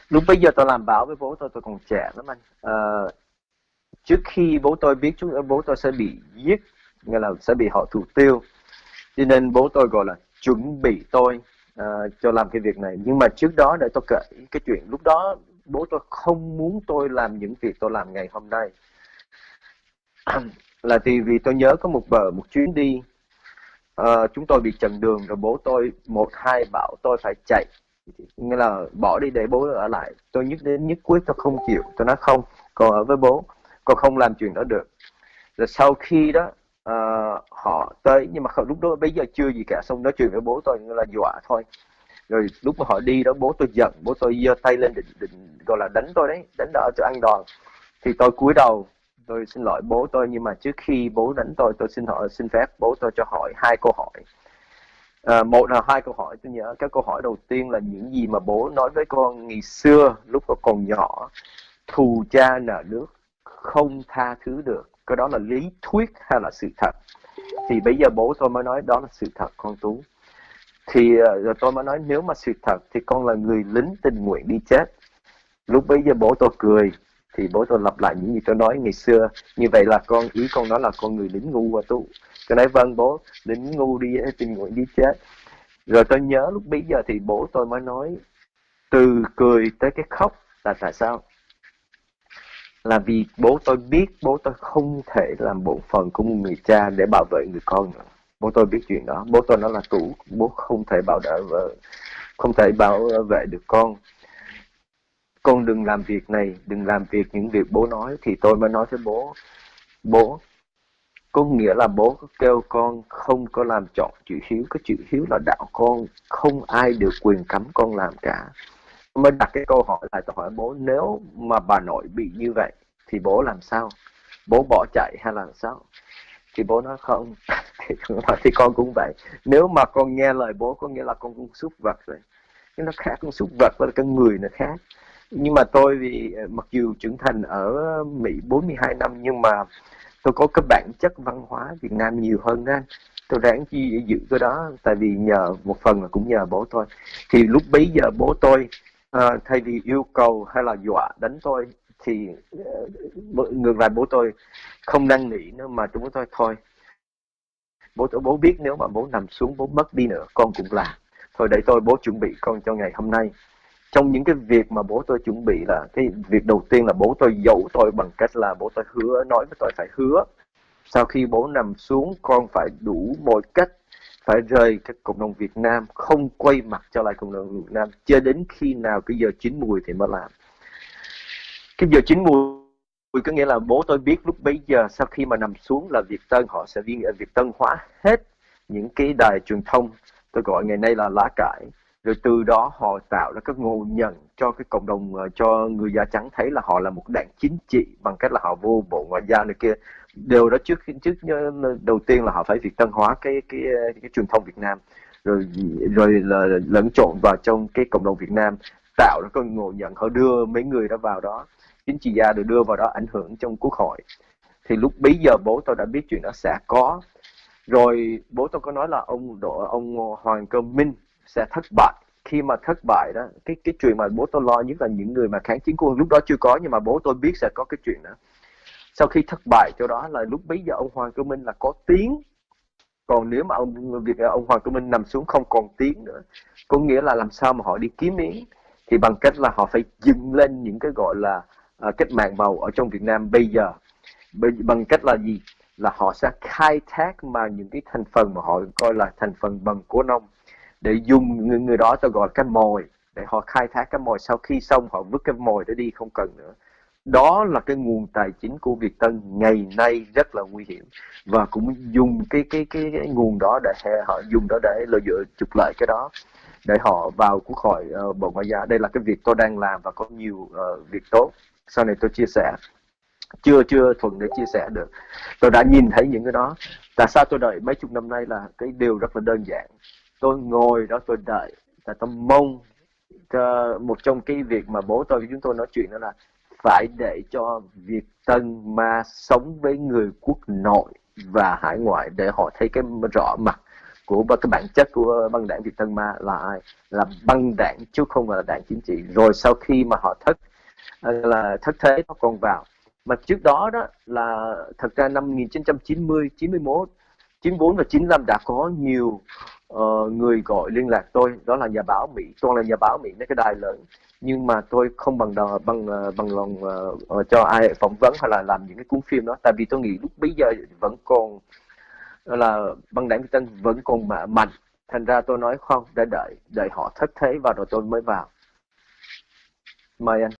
Lúc bấy giờ tôi làm báo với bố tôi còn trẻ lắm anh. Trước khi bố tôi biết bố tôi sẽ bị giết, nghĩa là sẽ bị họ thủ tiêu, cho nên bố tôi gọi là chuẩn bị tôi cho làm cái việc này. Nhưng mà trước đó để tôi kể cái chuyện lúc đó bố tôi không muốn tôi làm những việc tôi làm ngày hôm nay. Là vì tôi nhớ có một chuyến đi, chúng tôi bị chặn đường rồi bố tôi một hai bảo tôi phải chạy, nghĩa là bỏ đi để bố ở lại. Tôi nhất quyết tôi không chịu, tôi nói không, con ở với bố, con không làm chuyện đó được. Rồi sau khi đó họ tới, nhưng mà lúc đó bây giờ chưa gì cả, xong nói chuyện với bố tôi là dọa thôi. Rồi lúc mà họ đi đó bố tôi giận, bố tôi giơ tay lên định gọi là đánh tôi đấy, đánh đỡ cho ăn đòn. Thì tôi cúi đầu, tôi xin lỗi bố tôi, nhưng mà trước khi bố đánh tôi xin phép bố tôi cho hỏi hai câu hỏi. Một là hai câu hỏi tôi nhớ. Cái câu hỏi đầu tiên là những gì mà bố nói với con ngày xưa lúc con còn nhỏ: thù cha nợ nước, không tha thứ được, cái đó là lý thuyết hay là sự thật? Thì bây giờ bố tôi mới nói đó là sự thật con Tú. Thì rồi tôi mới nói nếu mà sự thật thì con là người lính tình nguyện đi chết. Lúc bấy giờ bố tôi cười, thì bố tôi lặp lại những gì tôi nói ngày xưa. Như vậy là ý con nói là con người lính ngu à Tú? Tôi nói vâng bố, lính ngu đi tình nguyện đi chết. Rồi tôi nhớ lúc bấy giờ thì bố tôi mới nói, từ cười tới cái khóc là tại sao? Là vì bố tôi biết bố tôi không thể làm bổn phận của một người cha để bảo vệ người con nữa. Bố tôi biết chuyện đó. Bố tôi nói là Tú, bố không thể không thể bảo vệ được con đừng làm việc này, đừng làm việc những việc bố nói. Thì tôi mới nói với bố có nghĩa là bố có kêu con không có làm chọn chữ hiếu, cái chữ hiếu là đạo con, không ai được quyền cấm con làm cả. Mới đặt cái câu hỏi lại, tôi hỏi bố nếu mà bà nội bị như vậy thì bố làm sao? Bố bỏ chạy hay là sao? Thì bố nói không. Thì con cũng vậy, nếu mà con nghe lời bố có nghĩa là con cũng súc vật rồi. Nhưng nó khác, con súc vật với con người nó khác. Nhưng mà tôi vì mặc dù trưởng thành ở Mỹ 42 năm nhưng mà tôi có cái bản chất văn hóa Việt Nam nhiều hơn đó. Tôi ráng chi giữ cái đó, tại vì nhờ một phần là cũng nhờ bố tôi. Thì lúc bấy giờ bố tôi thay vì yêu cầu hay là dọa đánh tôi thì ngược lại bố tôi không năn nỉ nữa, mà chúng tôi thôi, bố biết nếu mà bố nằm xuống bố mất đi nữa con cũng làm thôi, để bố chuẩn bị con cho ngày hôm nay. Trong những cái việc mà bố tôi chuẩn bị là cái việc đầu tiên là bố tôi dỗ tôi bằng cách là bố tôi nói với tôi phải hứa sau khi bố nằm xuống con phải đủ mọi cách phải rời cái cộng đồng Việt Nam, không quay mặt trở lại cộng đồng Việt Nam cho đến khi nào cái giờ chín mùi thì mới làm. Cái giờ chín mùi có nghĩa là bố tôi biết lúc bấy giờ sau khi mà nằm xuống là Việt Tân họ sẽ Việt Tân hóa hết những cái đài truyền thông, tôi gọi ngày nay là lá cải, rồi từ đó họ tạo ra các ngộ nhận cho cái cộng đồng, cho người da trắng thấy là họ là một đảng chính trị bằng cách là họ vô bộ ngoại giao này kia. Điều đó trước đầu tiên là họ phải Việt Tân hóa cái truyền thông Việt Nam, rồi là lẫn trộn vào trong cái cộng đồng Việt Nam, tạo ra cái ngộ nhận, họ đưa mấy người đó vào đó, chính trị gia được đưa vào đó ảnh hưởng trong quốc hội. Thì lúc bấy giờ bố tôi đã biết chuyện đó sẽ có. Rồi bố tôi có nói là ông Hoàng Cơ Minh sẽ thất bại. Khi mà thất bại đó, cái chuyện mà bố tôi lo nhất là những người mà kháng chiến quân, lúc đó chưa có nhưng mà bố tôi biết sẽ có cái chuyện đó. Sau khi thất bại chỗ đó là lúc bấy giờ ông Hoàng Cơ Minh là có tiếng. Còn nếu mà ông Hoàng Cơ Minh nằm xuống không còn tiếng nữa, có nghĩa là làm sao mà họ đi kiếm miếng, thì bằng cách là họ phải dựng lên những cái gọi là cách mạng màu ở trong Việt Nam bây giờ. Bằng cách là gì? Là họ sẽ khai thác mà những cái thành phần mà họ coi là thành phần bằng của nông, để dùng người đó tôi gọi cái mồi, để họ khai thác cái mồi, sau khi xong họ vứt cái mồi đó đi không cần nữa. Đó là cái nguồn tài chính của Việt Tân ngày nay rất là nguy hiểm, và cũng dùng cái nguồn đó để họ dùng đó để lợi dụng trục lợi cái đó để họ vào quốc hội, bộ ngoại giao. Đây là cái việc tôi đang làm và có nhiều việc tốt sau này tôi chia sẻ, chưa thuận để chia sẻ được. Tôi đã nhìn thấy những cái đó. Tại sao tôi đợi mấy chục năm nay là cái điều rất là đơn giản. Tôi ngồi đó tôi đợi, và tôi mong một trong cái việc mà bố tôi với chúng tôi nói chuyện đó là phải để cho Việt Tân mà sống với người quốc nội và hải ngoại để họ thấy cái rõ mặt. của cái bản chất của băng đảng Việt Tân Ma là ai, là băng đảng chứ không phải là đảng chính trị. Rồi sau khi mà họ thất thế nó còn vào, mà trước đó đó là thật ra năm 1990, 91, 94 và 95 đã có nhiều người gọi liên lạc tôi, đó là nhà báo Mỹ, toàn là nhà báo Mỹ, mấy cái đài lớn, nhưng mà tôi không bằng lòng cho ai phỏng vấn hay là làm những cái cuốn phim đó, tại vì tôi nghĩ lúc bây giờ vẫn còn là băng đảng Việt Tân vẫn còn mạnh, thành ra tôi nói không, để đợi họ thất thế vào rồi tôi mới vào. Mời anh.